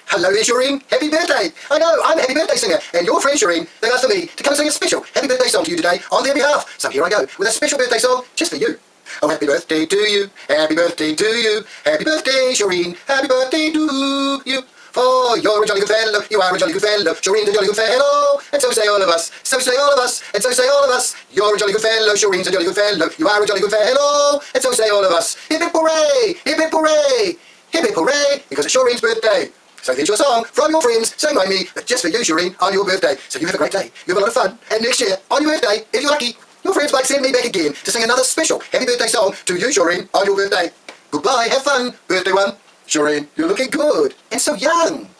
Hello there, Shireen. Happy birthday. I know, I'm a happy birthday singer, and your friend Shireen, they've asked for me to come and sing a special happy birthday song to you today on their behalf. So here I go, with a special birthday song just for you. Oh, happy birthday to you, happy birthday to you, happy birthday, Shireen, happy birthday to you. For you're a jolly good fellow, you are a jolly good fellow, Shireen's a jolly good fellow, and so say all of us, so say all of us, and so say all of us. You're a jolly good fellow, Shireen's a jolly good fellow, you are a jolly good fellow, and so say all of us. Hip hip hooray, hip hip hooray, hip hip hooray, because it's Shireen's birthday. So here's your song from your friends, sang by me, just for you, Shireen, on your birthday. So you have a great day, you have a lot of fun, and next year, on your birthday, if you're lucky, your friends might send me back again to sing another special happy birthday song to you, Shireen, on your birthday. Goodbye, have fun, birthday one. Shireen, you're looking good, and so young.